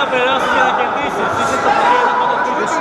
περάσεις και να κερδίσεις. Είσαι στο παγίδι πάντα σπίτι σου.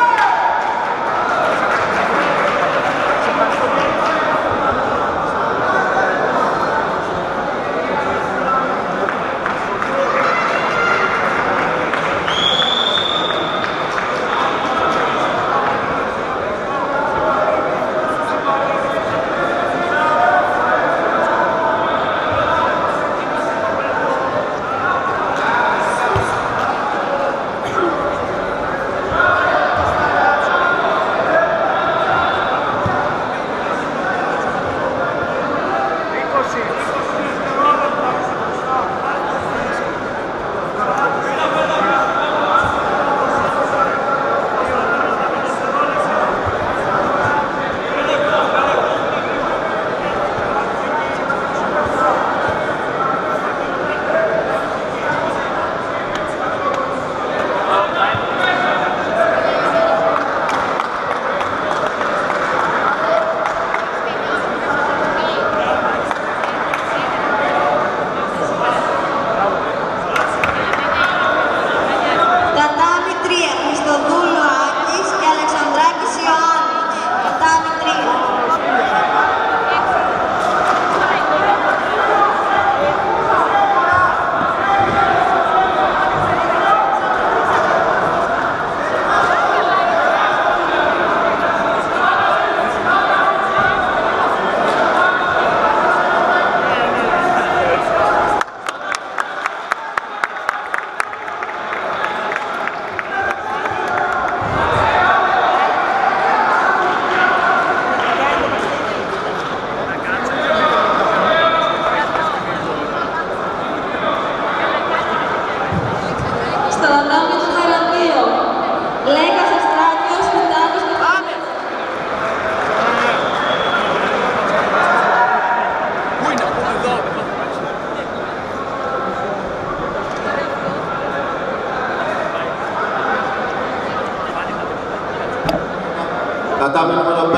Κατάμε νούμερο 5.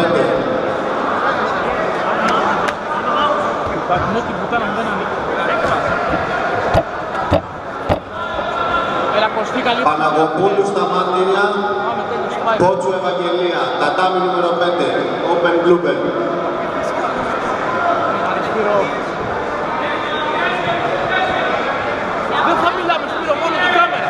Παναγοπούλου στα μάτια, Κότσου Ευαγγελία. Κατάμε νούμερο 5. Open Blooper. Δεν θα μιλάμε, Σπύρο, μόνο την κάμερα.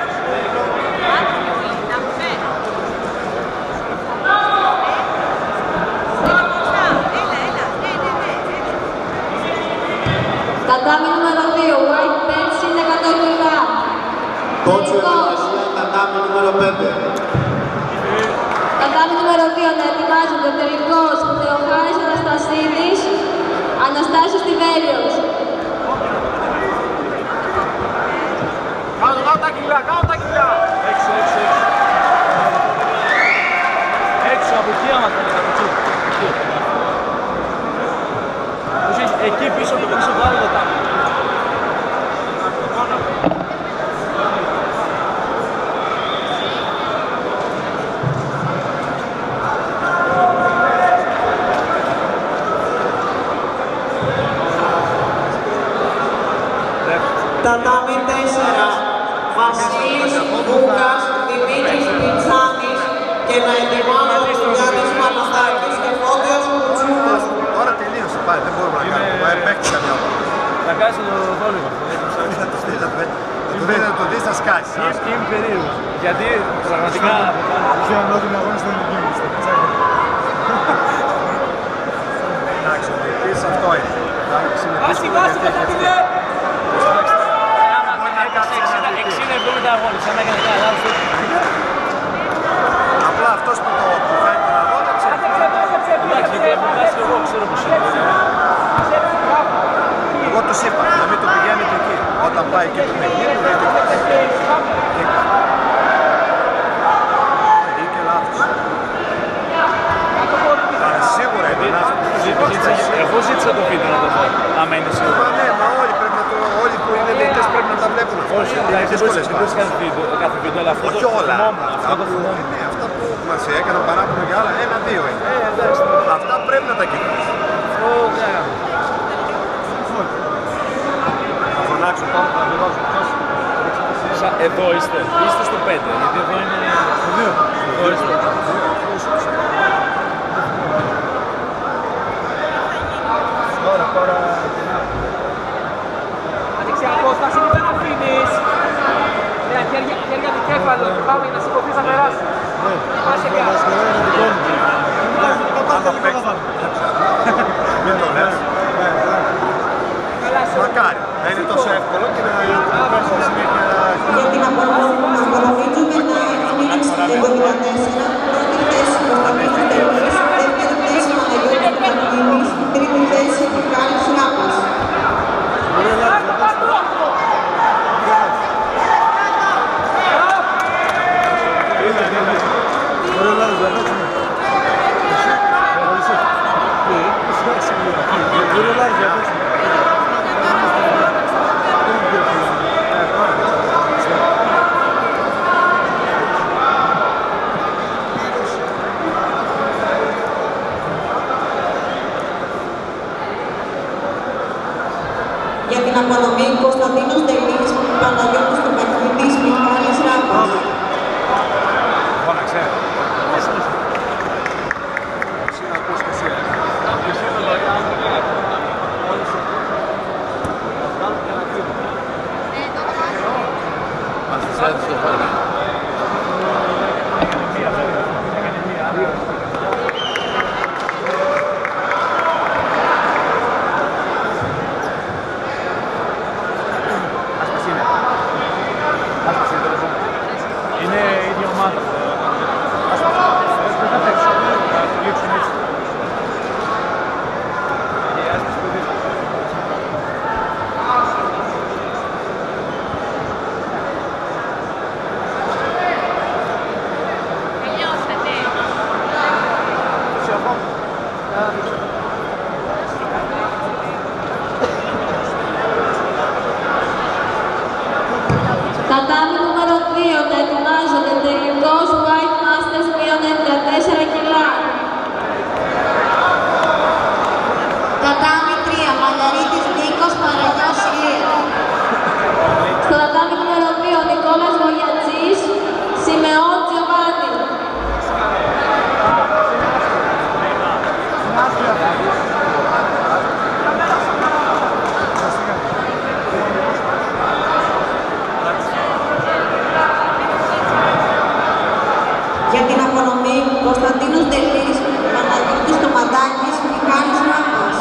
Τατάμι νούμερο 2, White Pants είναι 100 κιλά. Κότσου Ευαγγελία, τατάμι νούμερο 5. Τατάμι νούμερο 2, να ετοιμάζονται τελικός Θεοχάρης Αναστασίδης, Αναστάσιος Τιβέριος. Κάτω τα κιλά, κάτω τα κιλά. Έξω. Έξω από εκεί άμα θέλεις, από εκεί. Εκεί πίσω το πίσω το άλλο το τάμι. Τατάμι 4, Βασίλης Βούκας, Δημήτρης Πιτσάνης και να ετοιμάζονται ο Γιάννης Παναθάκης και Φώτιος Κουτσούκος. Τώρα τελείωσε, πάει, δεν μπορούμε να κάνουμε, πάει παίξει καμιά ώρα. Θα κάνεις το δόλυμα. Θα το στείλατε, το δεις θα σκάσει. Είμαι περίεργος, γιατί πραγματικά... Είχε ανώδυνη αγώνα στην ελληνική μου, στο πιτσάκι. Εντάξει, ο διετής αυτό είναι. Βάση, αγώνες, αν έκανε κανένα λάθος. Απλά αυτός που κάνει τον αγώνα ξέρει. Εντάξει, γιατί έχω βγάσει και εγώ, ξέρω πως είναι. Εγώ τους είπα, να μην το πηγαίνετε εκεί. Όταν πάει και το παιχνίδι, δεν το πηγαίνει. Είχε λάθος. Σίγουρα είναι λάθος. Εγώ ζήτησα το βίντεο να το δω, άμα είναι σίγουρο. Ναι, μα όλοι που είναι διαιτητές πρέπει να τα βλέπουν. Όχι, δεν μπορείς κάθε βίντεο, αλλά αυτό το θυμόμουν. Αυτά που μας έκαναν παράπονο για άλλα, 1-2 είναι. Αυτά πρέπει να τα κοιτάξεις. Θα φωνάξω πάνω, θα δηλώσω. Εδώ είστε στο 5, γιατί εδώ είναι στο 2. Εδώ είστε. Ανοιξιακός, θα συνήθω να αφήνεις. Νέα χέρια δικέφαλο και πάμε να σηκωθείς να περάσει. Πας σε κάτω. Μην το λες. Μακάρι να είναι τόσο εύκολο και να πέσει συνέχεια. Για την αποδομή Juvenile Phoenix 74, πρώτη θέση Κωνσταντίνος Τελής, δεύτερη θέση Παναγιώτης Παπαδίνης, τρίτη θέση Μιχάλης Ράπας. Για την απονομή Κωνσταντίνος Τελής, Παναγιώτης Παπαδίνης, Μιχάλης Ράπας. Φώναξε. Είναι η ίδια ομάδα. Δεν θα παίξουν. Θα λήξουν έτσι. Τατάμι νούμερο 2, τα ετοιμάζονται τελικός White Masters μείον 94 κιλά. Τατάμι 3, Μαλαρίτης Νίκος, Παραγιός Ηλία. Στο τατάμι νούμερο 2, Νικόλας Βογιατζής, Σιμεών Τζιοβάνι. Για την απονομή Κωνσταντίνος Τελής, Παναγιώτης Τοματάκης, Μιχάλης Ράπας.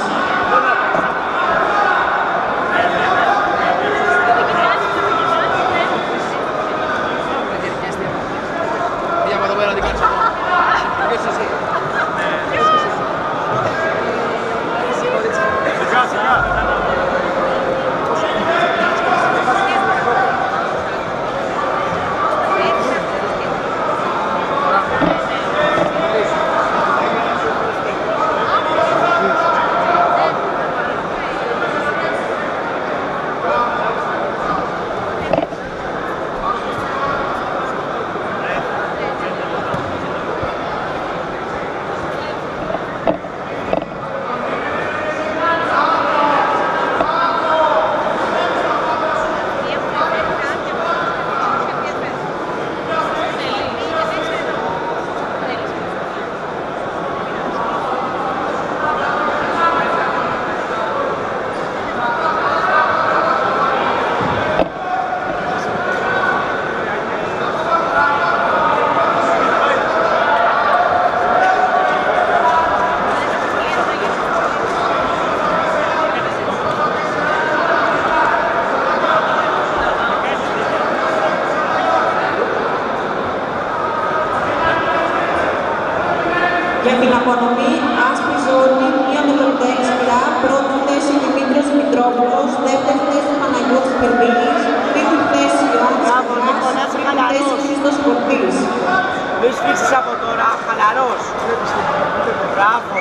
Για την απονομή Άσπρη Ζώνη, μείον 76 κιλά, πρώτη θέση Δημήτρης Μητρόπουλος, δεύτερη θέση Παναγιώτης Περβίλης, τρίτη θέση Ιωάννης Καβάς, τρίτη θέση Χρήστος Φορτής. Μην σφίξεις από τώρα, χαλαρός. Μπράβο.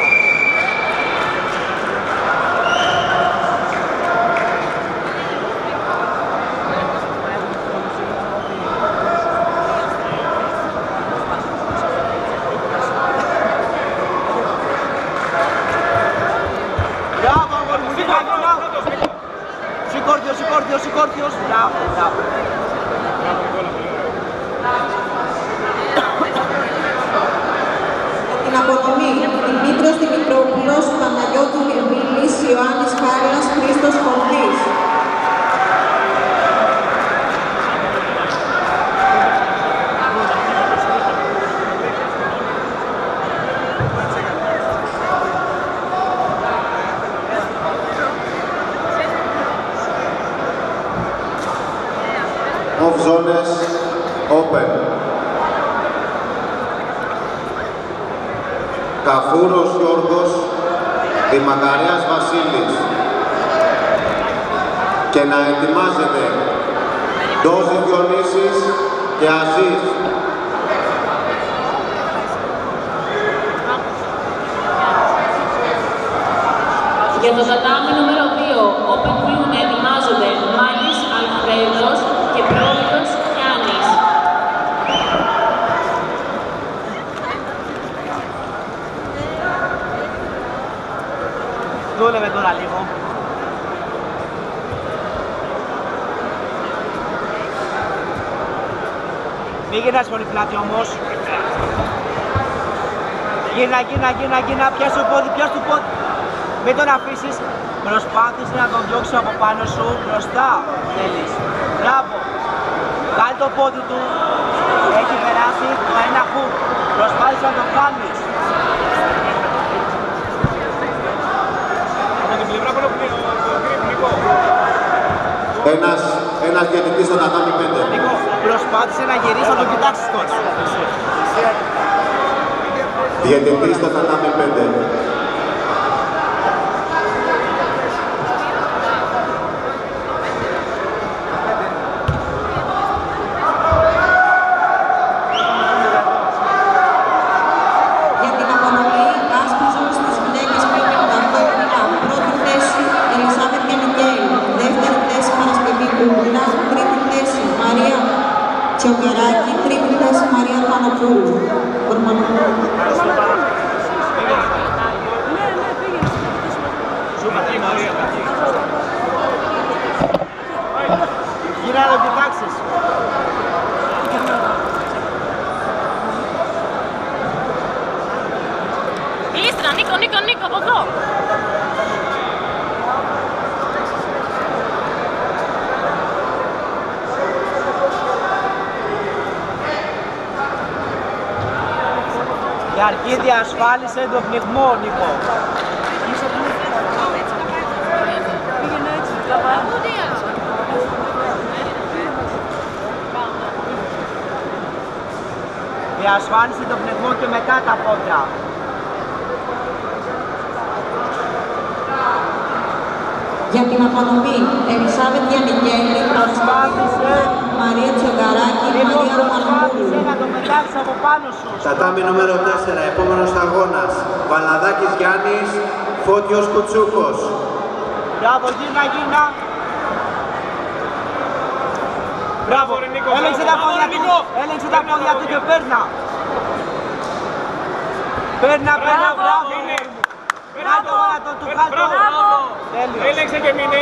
Σηκόρτιος, Off zones open. Καφούρος Γιώργος, Δημακαρέας Βασίλης. Και να ετοιμάζεται Ντόζη Διονύσης και Αζής. Για το τατάμι νούμερο 2, Open Blue να ετοιμάζονται Μάλης Αλφρέδος και Πρόβητος Γιάννης. Δούλευε τώρα λίγο. Μην γυρνάς πολύ πλάτη όμως. Γύρνα, πιάσ' το πόδι, Μην τον αφήσεις, προσπάθησε να τον διώξεις από πάνω σου, μπροστά θέλεις. Μπράβο. Βγάλει το πόδι του, έχει περάσει το ένα χουκ. Προσπάθησε να το κάνεις. Από την πλευρά πάνω που είναι ο Νίκο. Ένας διαιτητής στον τατάμι 5. Νίκο, προσπάθησε να γυρίσει, να τον κοιτάξεις τώρα. Διαιτητής στον τατάμι 5. Τρίτη θέση Μαρία Ορμανοπούλου. Γύρω να το κοιτάξεις. Γλίστρα, Νίκο, από εδώ. Η αρχή διασφάλισε το πνιγμό, Νίκο. Διασφάλισε το πνιγμό και μετά τα πόδια. Για την απονομή, Ελισάβετ Γιαννικέλη, προσπάθησε Μαρία Τσογκαράκη, Μαρία Ορμανοπούλου. Να το πετάξεις από πάνω σου. Τατάμι νούμερο 4, επόμενος αγώνας. Βαλαδάκης Γιάννης, Φώτιος Κουτσούκος. Μπράβο, γύρνα. Μπράβο, έλεγξε τα πόδια του και παίρνα. Παίρνα, μπράβο. Έλεξε και μείνε.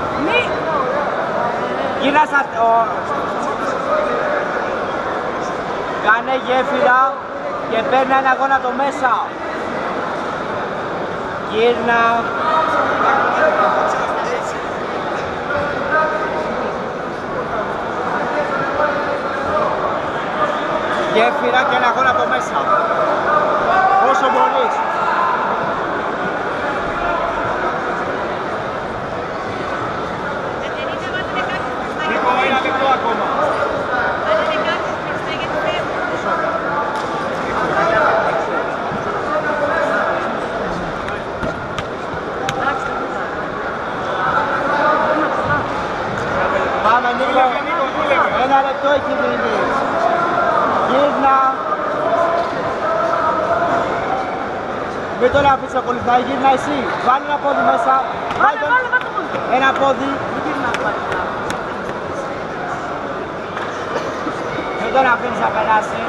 Γύρνα κάνε γέφυρα και παίρνα ένα γόνατο μέσα. Γύρνα. Γέφυρα και ένα γόνατο μέσα. Όσο μπορείς. Νίκο, ένα λεπτό ακόμα. Πάμε Νίκο, ένα λεπτό έχει μείνει. Γύρνα. Μην τον αφήσεις να κολληθάει, γύρνα εσύ. Βάλε ένα πόδι μέσα. Βάλε. Ένα πόδι. Μην τον αφήνεις να περάσει.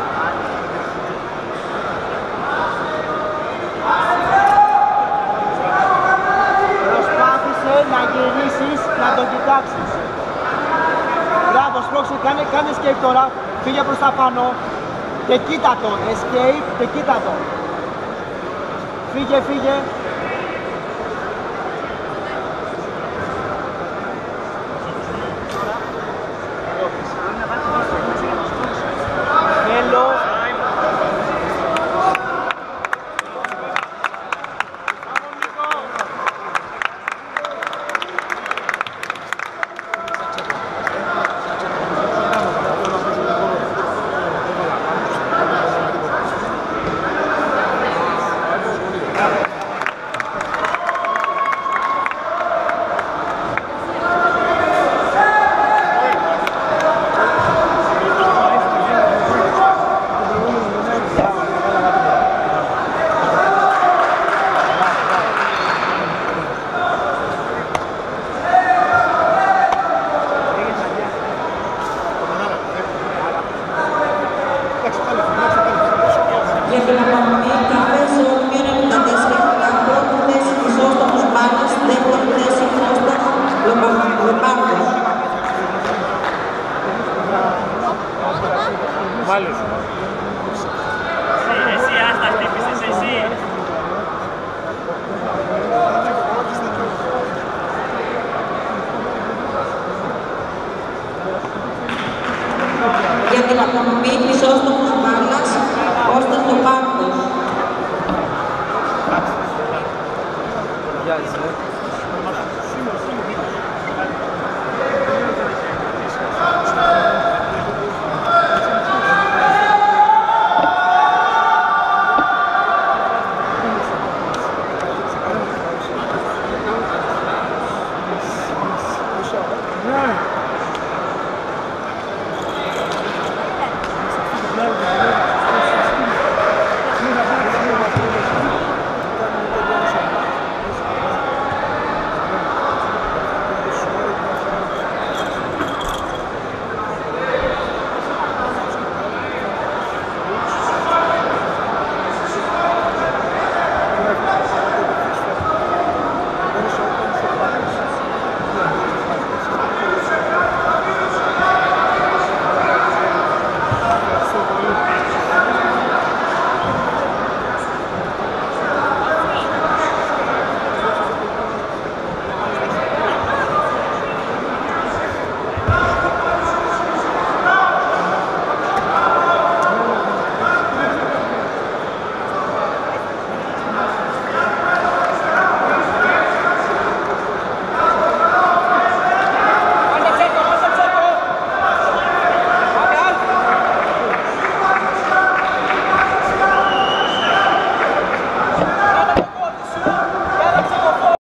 Προσπάθησε να γυρίσεις, να τον κοιτάξεις. Μπράβο, σπρώξε, κάνε escape τώρα. Φύγε προς τα πάνω και κοίτα τον. Escape και κοίτα τον. Φύγε. Θέλω. κεφάλι σου. Εσύ, άστα χτύπησες, εσύ. Για την απονομή μισό στο